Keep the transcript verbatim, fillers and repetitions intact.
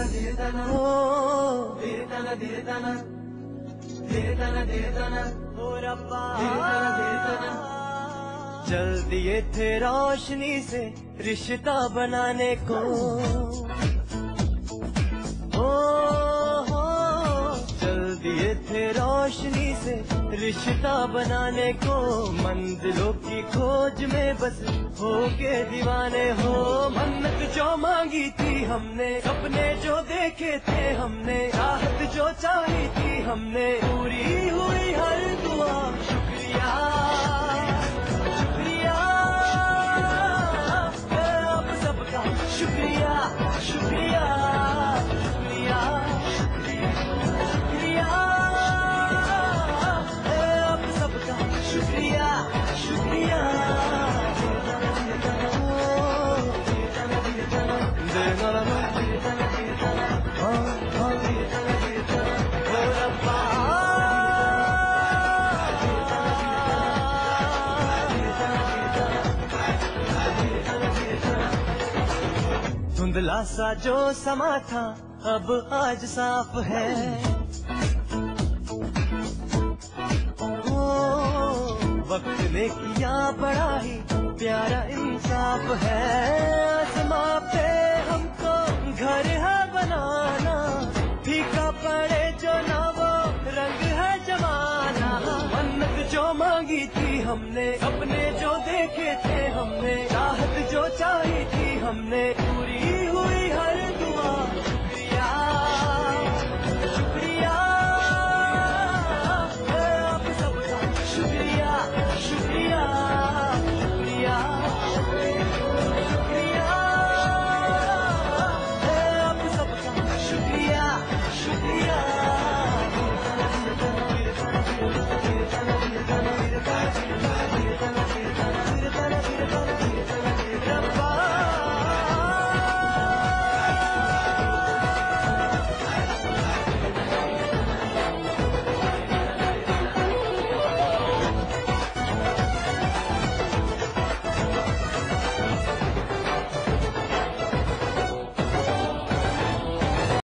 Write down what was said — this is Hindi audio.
धीरतन हो धीरतन धीरतन धीरतन धीरतन हो रब्बा धीरतन धीरतन। चल दिए थे रोशनी से रिश्ता बनाने को, ओ हो चल दिए थे रोशनी से रिश्ता बनाने को। मंजिलों की खोज में बस हो के दीवाने हो। मन्नत जो मांगी थी हमने, सपने जो देखे थे हमने, राहत जो चाही थी हमने, पूरी हुई हर दुआ। शुक्रिया शुक्रिया आप सबका शुक्रिया शुक्रिया शुक्रिया शुक्रिया आप सबका शुक्रिया शुक्रिया। धुंधला सा जो समा था अब आज साफ है, ओ वक्त ने किया बड़ा ही प्यारा इंसाफ है। आसमां पे हमको घर है बनाना, फीका पड़े जो ना वो रंग है जमाना। मन्नत जो मांगी थी हमने, सपने जो देखे थे हमने, राहत जो चाही थी हमने, पूरी हुई